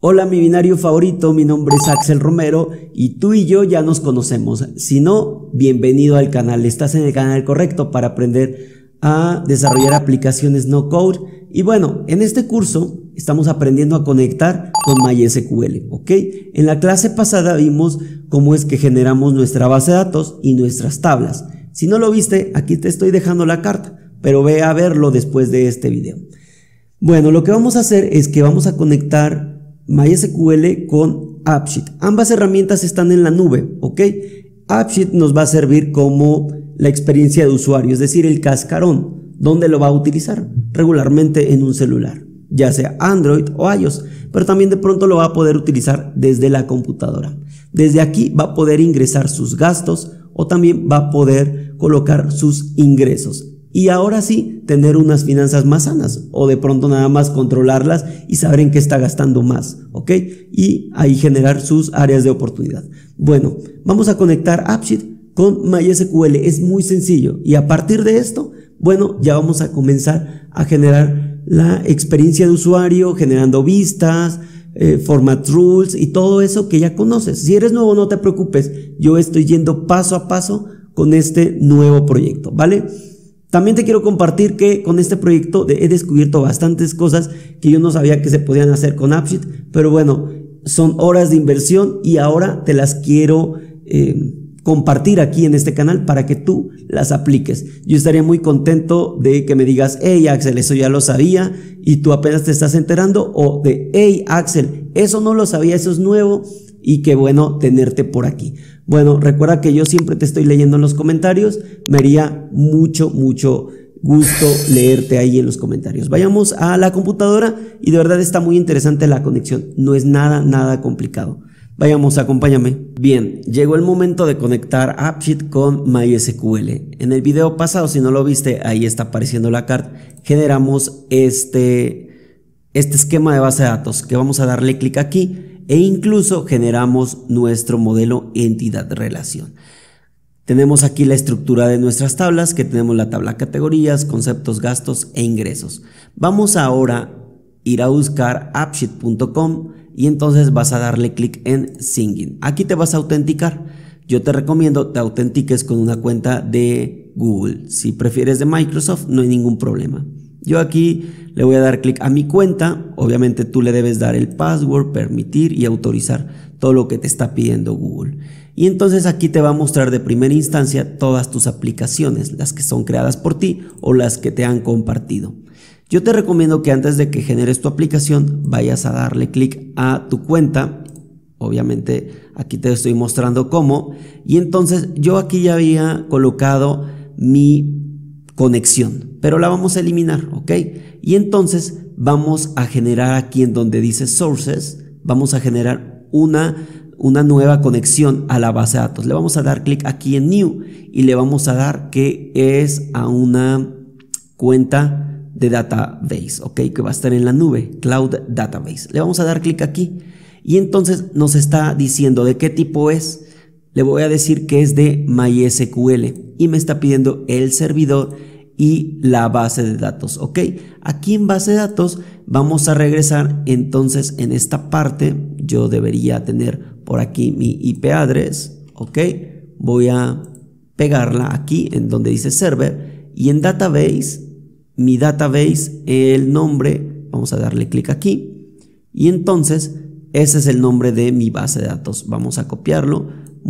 Hola mi binario favorito, mi nombre es Axel Romero y tú y yo ya nos conocemos. Si no, bienvenido al canal, estás en el canal correcto para aprender a desarrollar aplicaciones no code. Y bueno, en este curso estamos aprendiendo a conectar con MySQL, ¿ok? En la clase pasada vimos cómo es que generamos nuestra base de datos y nuestras tablas. Si no lo viste, aquí te estoy dejando la carta, pero ve a verlo después de este video. Bueno, lo que vamos a hacer es que vamos a conectar MySQL con AppSheet. Ambas herramientas están en la nube, ¿ok? AppSheet nos va a servir como la experiencia de usuario, es decir, el cascarón, donde lo va a utilizar regularmente en un celular, ya sea Android o iOS, pero también de pronto lo va a poder utilizar desde la computadora. Desde aquí va a poder ingresar sus gastos o también va a poder colocar sus ingresos. Y ahora sí, tener unas finanzas más sanas o de pronto nada más controlarlas y saber en qué está gastando más, ¿ok? Y ahí generar sus áreas de oportunidad. Bueno, vamos a conectar AppSheet con MySQL, es muy sencillo. Y a partir de esto, bueno, ya vamos a comenzar a generar la experiencia de usuario, generando vistas, format rules y todo eso que ya conoces. Si eres nuevo, no te preocupes, yo estoy yendo paso a paso con este nuevo proyecto, ¿vale? También te quiero compartir que con este proyecto he descubierto bastantes cosas que yo no sabía que se podían hacer con AppSheet, pero bueno, son horas de inversión y ahora te las quiero compartir aquí en este canal para que tú las apliques. Yo estaría muy contento de que me digas, hey Axel, eso ya lo sabía y tú apenas te estás enterando, o de, hey Axel, eso no lo sabía, eso es nuevo y qué bueno tenerte por aquí. Bueno, recuerda que yo siempre te estoy leyendo en los comentarios, me haría mucho gusto leerte ahí en los comentarios. Vayamos a la computadora y de verdad está muy interesante la conexión, no es nada complicado. Vayamos, acompáñame. Bien, llegó el momento de conectar AppSheet con MySQL. En el video pasado, si no lo viste, ahí está apareciendo la carta, generamos este esquema de base de datos que vamos a darle clic aquí e incluso generamos nuestro modelo entidad-relación. Tenemos aquí la estructura de nuestras tablas, que tenemos la tabla categorías, conceptos, gastos e ingresos. Vamos ahora a ir a buscar appsheet.com y entonces vas a darle clic en Sign. Aquí te vas a autenticar. Yo te recomiendo te autentiques con una cuenta de Google. Si prefieres de Microsoft, no hay ningún problema. Yo aquí le voy a dar clic a mi cuenta. Obviamente tú le debes dar el password, permitir y autorizar todo lo que te está pidiendo Google. Y entonces aquí te va a mostrar de primera instancia todas tus aplicaciones, las que son creadas por ti o las que te han compartido. Yo te recomiendo que antes de que generes tu aplicación vayas a darle clic a tu cuenta. Obviamente aquí te estoy mostrando cómo. Y entonces yo aquí ya había colocado mi conexión, pero la vamos a eliminar, ¿ok? Y entonces vamos a generar aquí en donde dice Sources, vamos a generar una nueva conexión a la base de datos. Le vamos a dar clic aquí en New y le vamos a dar que es a una cuenta de database, ok, que va a estar en la nube, Cloud Database. Le vamos a dar clic aquí y entonces nos está diciendo de qué tipo es. Le voy a decir que es de MySQL y me está pidiendo el servidor y la base de datos, ok. Aquí en base de datos vamos a regresar, entonces en esta parte yo debería tener por aquí mi IP address, ok. Voy a pegarla aquí en donde dice server y en database, mi database, el nombre, vamos a darle clic aquí y entonces ese es el nombre de mi base de datos. Vamos a copiarlo,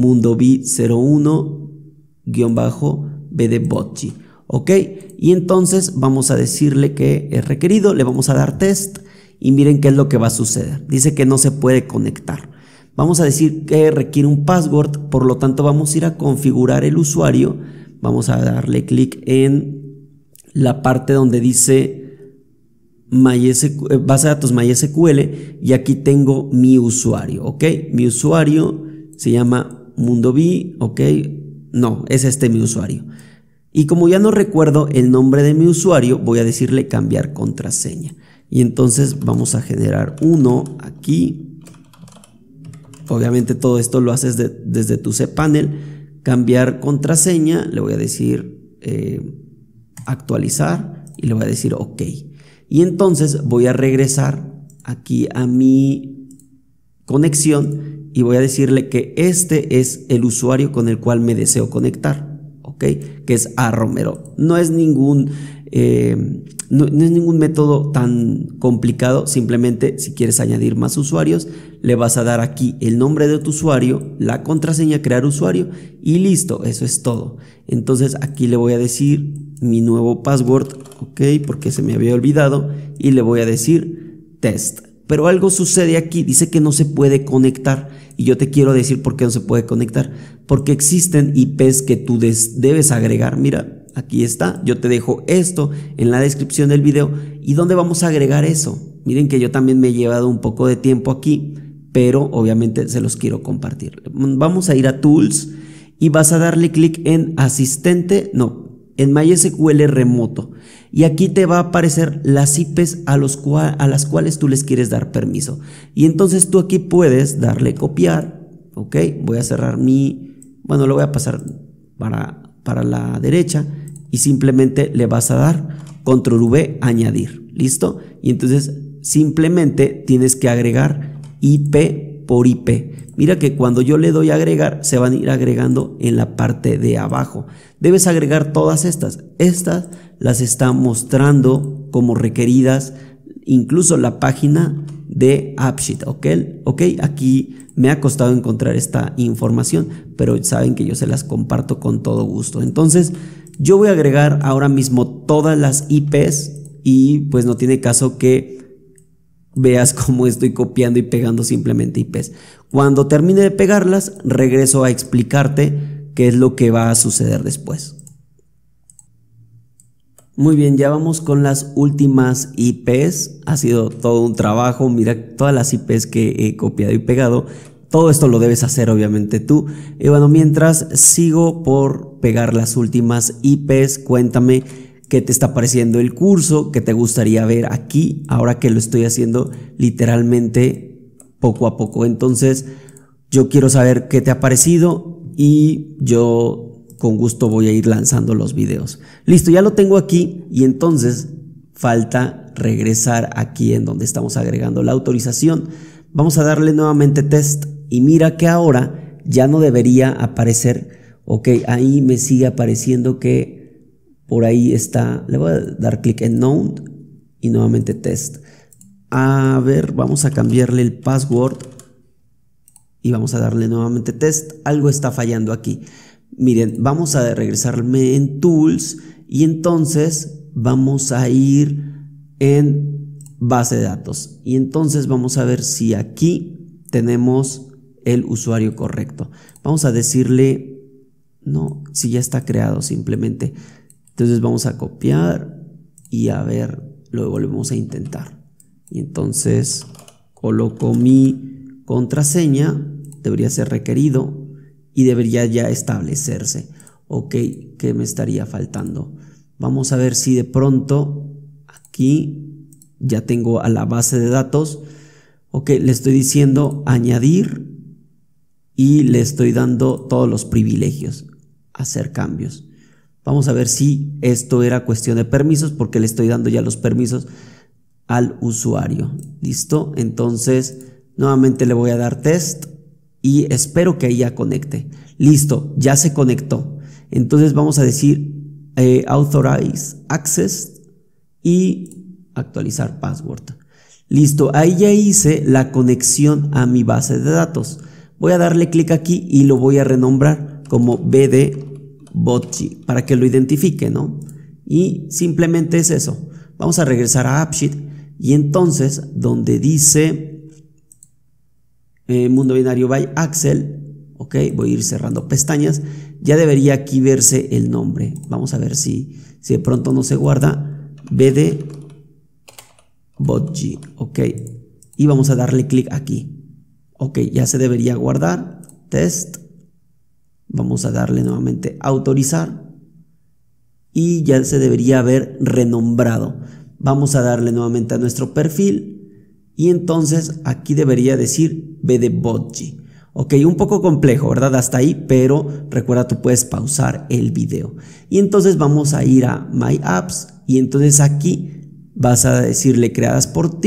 MundoB01-B de Botchi, ok. Y entonces vamos a decirle que es requerido, le vamos a dar test y miren qué es lo que va a suceder. Dice que no se puede conectar. Vamos a decir que requiere un password, por lo tanto vamos a ir a configurar el usuario. Vamos a darle clic en la parte donde dice base de datos MySQL y aquí tengo mi usuario, ok. Mi usuario se llama MundoB, ok. No, es este mi usuario. Y como ya no recuerdo el nombre de mi usuario, voy a decirle cambiar contraseña. Y entonces vamos a generar uno aquí. Obviamente todo esto lo haces desde tu cPanel. Cambiar contraseña, le voy a decir actualizar y le voy a decir ok. Y entonces voy a regresar aquí a mi conexión y voy a decirle que este es el usuario con el cual me deseo conectar, ¿ok? Que es @romero. No es ningún método tan complicado. Simplemente, si quieres añadir más usuarios, le vas a dar aquí el nombre de tu usuario, la contraseña, crear usuario y listo, eso es todo. Entonces aquí le voy a decir mi nuevo password, ok, porque se me había olvidado, y le voy a decir test. Pero algo sucede aquí, dice que no se puede conectar y yo te quiero decir por qué no se puede conectar. Porque existen IPs que tú debes agregar. Mira, aquí está, yo te dejo esto en la descripción del video. ¿Y dónde vamos a agregar eso? Miren que yo también me he llevado un poco de tiempo aquí, pero obviamente se los quiero compartir. Vamos a ir a Tools y vas a darle clic en en MySQL remoto. Y aquí te va a aparecer las IPs a las cuales tú les quieres dar permiso. Y entonces tú aquí puedes darle copiar, ok, voy a cerrar lo voy a pasar para la derecha y simplemente le vas a dar control V, añadir, listo. Y entonces simplemente tienes que agregar IP por IP. Mira que cuando yo le doy a agregar, se van a ir agregando en la parte de abajo. Debes agregar todas estas las está mostrando como requeridas, incluso la página de AppSheet, ok, aquí me ha costado encontrar esta información, pero saben que yo se las comparto con todo gusto. Entonces yo voy a agregar ahora mismo todas las IPs y pues no tiene caso que veas cómo estoy copiando y pegando simplemente IPs. Cuando termine de pegarlas, regreso a explicarte qué es lo que va a suceder después. Muy bien, ya vamos con las últimas IPs. Ha sido todo un trabajo. Mira todas las IPs que he copiado y pegado. Todo esto lo debes hacer obviamente tú. Y bueno, mientras sigo por pegar las últimas IPs, cuéntame qué te está pareciendo el curso, qué te gustaría ver aquí, ahora que lo estoy haciendo literalmente poco a poco. Entonces, yo quiero saber qué te ha parecido y yo con gusto voy a ir lanzando los videos. Listo, ya lo tengo aquí y entonces falta regresar aquí en donde estamos agregando la autorización. Vamos a darle nuevamente test y mira que ahora ya no debería aparecer. Ok, ahí me sigue apareciendo que por ahí está. Le voy a dar clic en Node y nuevamente test. A ver, vamos a cambiarle el password y vamos a darle nuevamente test. Algo está fallando aquí. Miren, vamos a regresarme en Tools y entonces vamos a ir en base de datos. Y entonces vamos a ver si aquí tenemos el usuario correcto. Vamos a decirle, no, si ya está creado simplemente. Entonces vamos a copiar y a ver, lo volvemos a intentar. Y entonces coloco mi contraseña, debería ser requerido. Y debería ya establecerse. Ok, ¿qué me estaría faltando? Vamos a ver si de pronto aquí ya tengo a la base de datos. Ok, le estoy diciendo añadir y le estoy dando todos los privilegios, hacer cambios. Vamos a ver si esto era cuestión de permisos porque le estoy dando ya los permisos al usuario. ¿Listo? Entonces nuevamente le voy a dar test. Y espero que ahí ya conecte. Listo, ya se conectó. Entonces vamos a decir Authorize Access y actualizar password. Listo, ahí ya hice la conexión a mi base de datos. Voy a darle clic aquí y lo voy a renombrar como BD-Botji para que lo identifique, ¿no? Y simplemente es eso. Vamos a regresar a AppSheet y entonces donde dice mundo binario by Axel, ok, voy a ir cerrando pestañas, ya debería aquí verse el nombre. Vamos a ver si de pronto no se guarda. BD-Botji, ok, y vamos a darle clic aquí. Ok, ya se debería guardar. Test, vamos a darle nuevamente autorizar y ya se debería haber renombrado. Vamos a darle nuevamente a nuestro perfil y entonces aquí debería decir BD-Botji. Ok, un poco complejo, ¿verdad? Hasta ahí, pero recuerda, tú puedes pausar el video. Y entonces vamos a ir a My Apps y entonces aquí vas a decirle creadas por ti,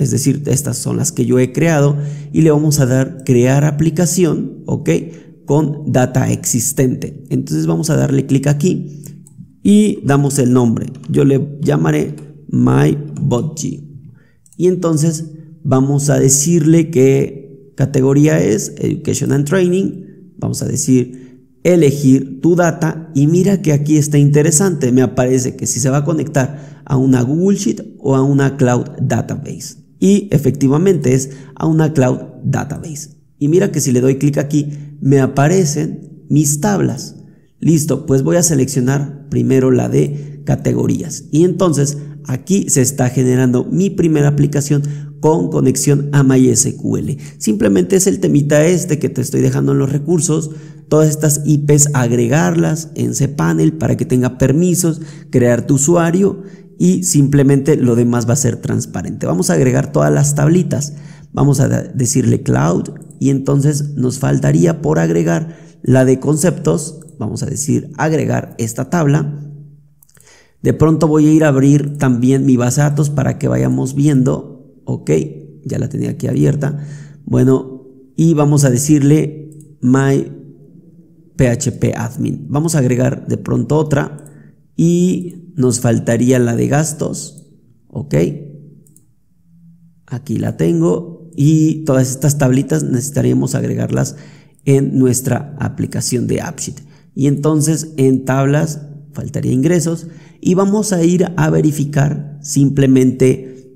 Es decir, estas son las que yo he creado y le vamos a dar crear aplicación, ¿ok? Con data existente. Entonces vamos a darle clic aquí y damos el nombre. Yo le llamaré MyBotG. Y entonces vamos a decirle que categoría es Education and Training. Vamos a decir elegir tu data y mira que aquí está interesante. Me aparece que si se va a conectar a una Google Sheet o a una Cloud Database. Y efectivamente es a una Cloud Database. Y mira que si le doy clic aquí me aparecen mis tablas. Listo, pues voy a seleccionar primero la de categorías. Y entonces aquí se está generando mi primera aplicación con conexión a MySQL. Simplemente es el temita este que te estoy dejando en los recursos. Todas estas IPs agregarlas en cPanel para que tenga permisos, crear tu usuario y simplemente lo demás va a ser transparente. Vamos a agregar todas las tablitas. Vamos a decirle Cloud y entonces nos faltaría por agregar la de conceptos. Vamos a decir agregar esta tabla. De pronto voy a ir a abrir también mi base de datos para que vayamos viendo. Ok, ya la tenía aquí abierta. Bueno, y vamos a decirle my PHP admin. Vamos a agregar de pronto otra y nos faltaría la de gastos. Ok, aquí la tengo y todas estas tablitas necesitaríamos agregarlas en nuestra aplicación de AppSheet. Y entonces en tablas faltaría ingresos y vamos a ir a verificar simplemente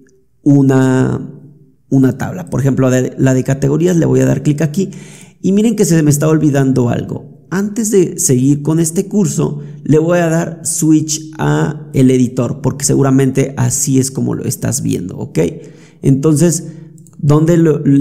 una tabla. Por ejemplo, la de categorías le voy a dar clic aquí y miren que se me está olvidando algo. Antes de seguir con este curso le voy a dar switch a el editor porque seguramente así es como lo estás viendo, ¿ok? Entonces, donde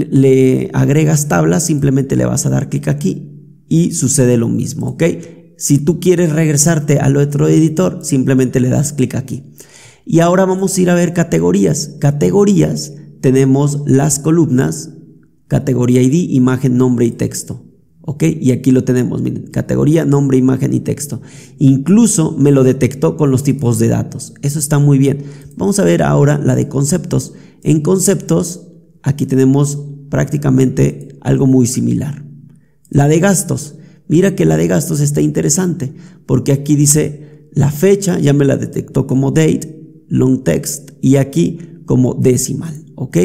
le agregas tablas, simplemente le vas a dar clic aquí y sucede lo mismo, ¿ok? Si tú quieres regresarte al otro editor, simplemente le das clic aquí. Y ahora vamos a ir a ver categorías. Categorías, tenemos las columnas, categoría ID, imagen, nombre y texto. ¿Ok? Y aquí lo tenemos, miren, categoría, nombre, imagen y texto. Incluso me lo detectó con los tipos de datos. Eso está muy bien. Vamos a ver ahora la de conceptos. En conceptos, aquí tenemos prácticamente algo muy similar. La de gastos. Mira que la de gastos está interesante porque aquí dice la fecha, ya me la detectó como date, long text y aquí como decimal, ¿ok?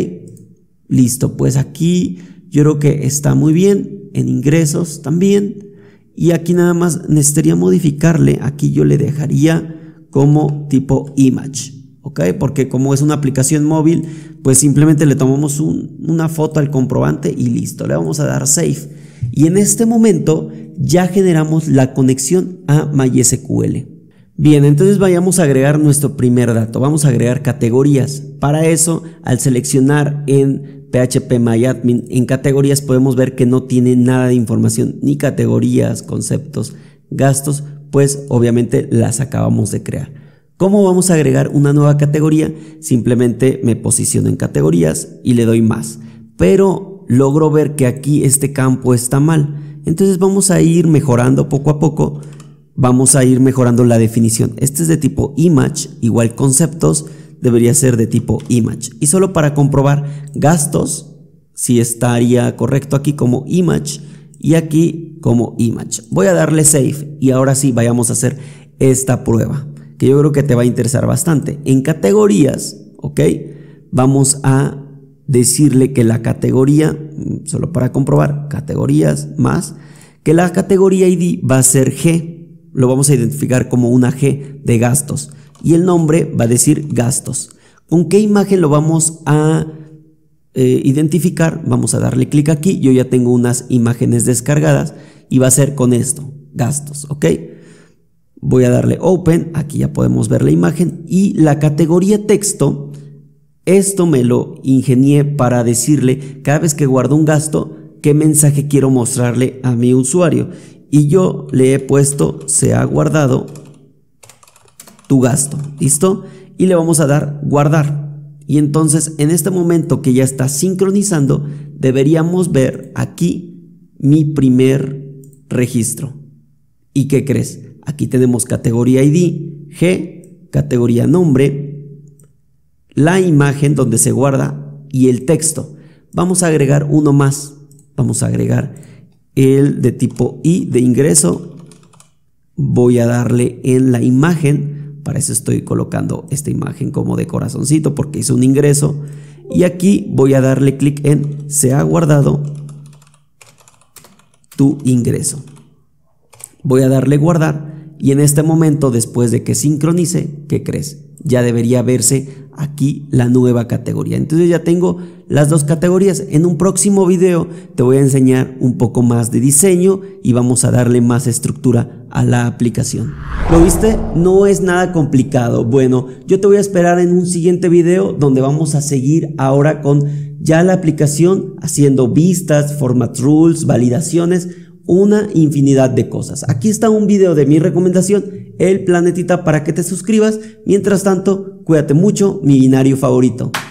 Listo, pues aquí yo creo que está muy bien. En ingresos también. Y aquí nada más necesitaría modificarle. Aquí yo le dejaría como tipo image, ¿ok? Porque como es una aplicación móvil, pues simplemente le tomamos una foto al comprobante y listo. Le vamos a dar save. Y en este momento ya generamos la conexión a MySQL. Bien, entonces vayamos a agregar nuestro primer dato. Vamos a agregar categorías. Para eso, al seleccionar en PHP MyAdmin en categorías podemos ver que no tiene nada de información, ni categorías, conceptos, gastos, pues obviamente las acabamos de crear. ¿Cómo vamos a agregar una nueva categoría? Simplemente me posiciono en categorías y le doy más, pero logro ver que aquí este campo está mal. Entonces vamos a ir mejorando poco a poco, vamos a ir mejorando la definición. Este es de tipo image, igual conceptos, debería ser de tipo image. Y solo para comprobar gastos, si estaría correcto aquí como image y aquí como image. Voy a darle save y ahora sí vayamos a hacer esta prueba que yo creo que te va a interesar bastante. En categorías, ok, vamos a decirle que la categoría, solo para comprobar, categorías más, que la categoría ID va a ser G, lo vamos a identificar como una G de gastos. Y el nombre va a decir gastos. ¿Con qué imagen lo vamos a identificar? Vamos a darle clic aquí. Yo ya tengo unas imágenes descargadas y va a ser con esto, gastos, ¿ok? Voy a darle open, aquí ya podemos ver la imagen y la categoría texto. Esto me lo ingenié para decirle cada vez que guardo un gasto, qué mensaje quiero mostrarle a mi usuario. Y yo le he puesto se ha guardado tu gasto, ¿listo? Y le vamos a dar guardar. Y entonces en este momento que ya está sincronizando, deberíamos ver aquí mi primer registro. ¿Y qué crees? Aquí tenemos categoría ID, G, categoría nombre, la imagen donde se guarda y el texto. Vamos a agregar uno más. Vamos a agregar el de tipo I de ingreso. Voy a darle en la imagen. Para eso estoy colocando esta imagen como de corazoncito porque hizo un ingreso. Y aquí voy a darle clic en se ha guardado tu ingreso. Voy a darle guardar y en este momento, después de que sincronice, ¿qué crees? Ya debería verse aquí la nueva categoría. Entonces ya tengo las dos categorías. En un próximo video te voy a enseñar un poco más de diseño y vamos a darle más estructura a la aplicación. ¿Lo viste? No es nada complicado. Bueno, yo te voy a esperar en un siguiente video donde vamos a seguir ahora con ya la aplicación haciendo vistas, format rules, validaciones, una infinidad de cosas. Aquí está un video de mi recomendación, el planetita, para que te suscribas. Mientras tanto, cuídate mucho, mi binario favorito.